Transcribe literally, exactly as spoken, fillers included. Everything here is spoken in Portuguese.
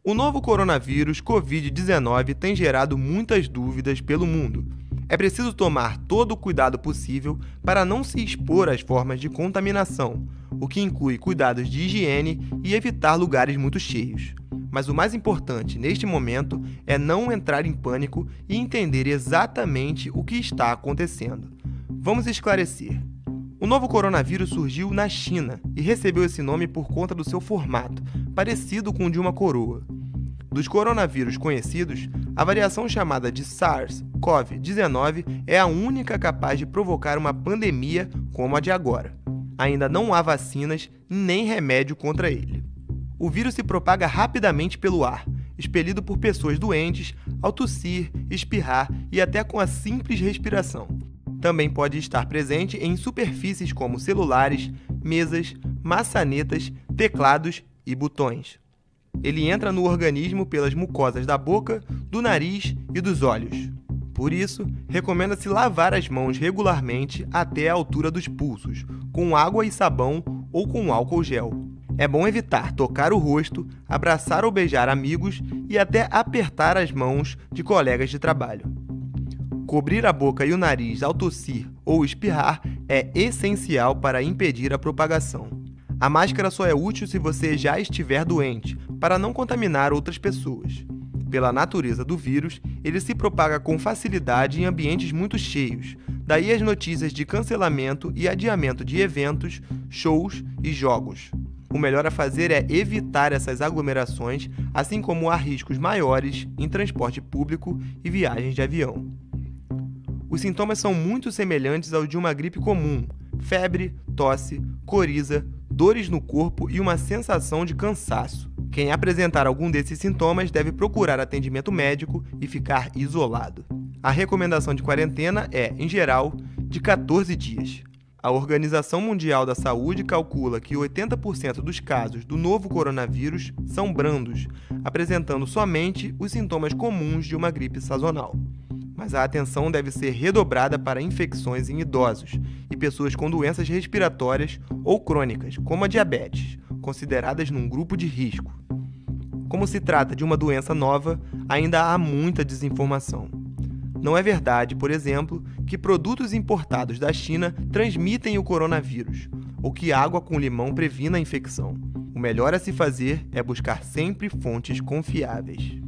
O novo coronavírus covid dezenove tem gerado muitas dúvidas pelo mundo. É preciso tomar todo o cuidado possível para não se expor às formas de contaminação, o que inclui cuidados de higiene e evitar lugares muito cheios. Mas o mais importante neste momento é não entrar em pânico e entender exatamente o que está acontecendo. Vamos esclarecer. O novo coronavírus surgiu na China e recebeu esse nome por conta do seu formato, parecido com o de uma coroa. Dos coronavírus conhecidos, a variação chamada de SARS-CoV dezenove é a única capaz de provocar uma pandemia como a de agora. Ainda não há vacinas nem remédio contra ele. O vírus se propaga rapidamente pelo ar, expelido por pessoas doentes, ao tossir, espirrar e até com a simples respiração. Também pode estar presente em superfícies como celulares, mesas, maçanetas, teclados e botões. Ele entra no organismo pelas mucosas da boca, do nariz e dos olhos. Por isso, recomenda-se lavar as mãos regularmente até a altura dos pulsos, com água e sabão ou com álcool gel. É bom evitar tocar o rosto, abraçar ou beijar amigos e até apertar as mãos de colegas de trabalho. Cobrir a boca e o nariz ao tossir ou espirrar é essencial para impedir a propagação. A máscara só é útil se você já estiver doente, para não contaminar outras pessoas. Pela natureza do vírus, ele se propaga com facilidade em ambientes muito cheios, daí as notícias de cancelamento e adiamento de eventos, shows e jogos. O melhor a fazer é evitar essas aglomerações, assim como há riscos maiores em transporte público e viagens de avião. Os sintomas são muito semelhantes aos de uma gripe comum: febre, tosse, coriza, dores no corpo e uma sensação de cansaço. Quem apresentar algum desses sintomas deve procurar atendimento médico e ficar isolado. A recomendação de quarentena é, em geral, de quatorze dias. A Organização Mundial da Saúde calcula que oitenta por cento dos casos do novo coronavírus são brandos, apresentando somente os sintomas comuns de uma gripe sazonal. Mas a atenção deve ser redobrada para infecções em idosos e pessoas com doenças respiratórias ou crônicas, como a diabetes, consideradas num grupo de risco. Como se trata de uma doença nova, ainda há muita desinformação. Não é verdade, por exemplo, que produtos importados da China transmitem o coronavírus, ou que água com limão previna a infecção. O melhor a se fazer é buscar sempre fontes confiáveis.